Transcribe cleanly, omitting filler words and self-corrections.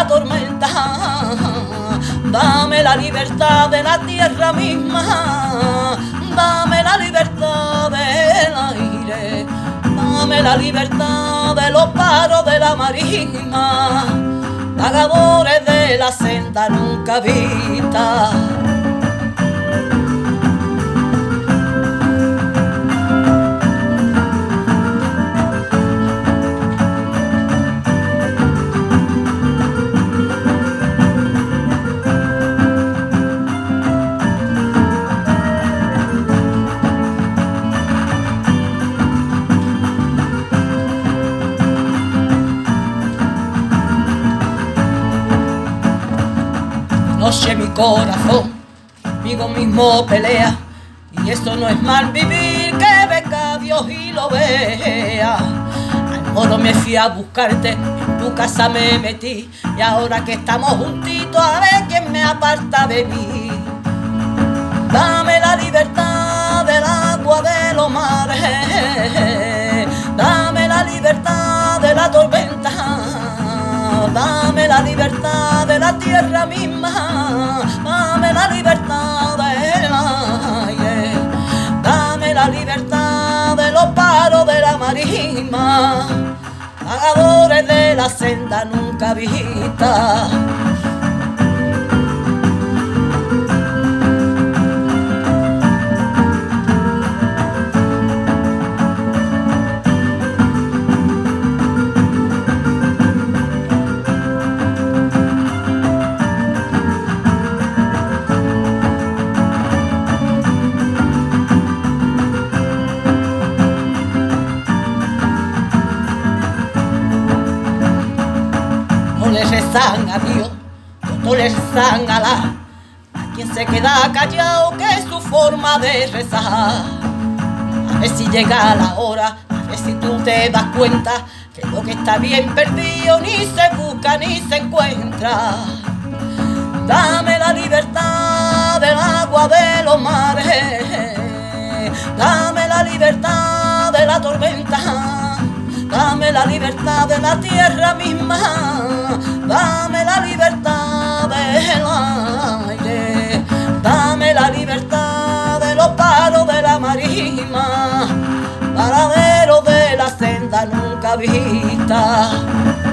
la tormenta, dame la libertad de la tierra misma, dame la libertad del aire, dame la libertad de los paros de la marisma, vagadores de la senda nunca vista. Noche mi corazón conmigo mismo pelea, y esto no es mal vivir, que venga Dios y lo vea. Al moro me fui a buscarte, en tu casa me metí, y ahora que estamos juntitos a ver quién me aparta de mí. Dame la libertad del agua de los mares, dame la libertad de la tormenta, dame la libertad de la tierra misma, dame la libertad del aire, dame la libertad de los paros de la marisma, vagadores de la senda nunca vista. Le rezan a Dios, no le rezan a Alá, a quien se queda callado que es su forma de rezar. A ver si llega la hora, a ver si tú te das cuenta que lo que está bien perdido ni se busca ni se encuentra. Dame la libertad del agua de los mares, dame la libertad de la tormenta, dame la libertad de la tierra misma, dame la libertad del aire, dame la libertad de los paros de la marisma, paraderos de la senda nunca vista.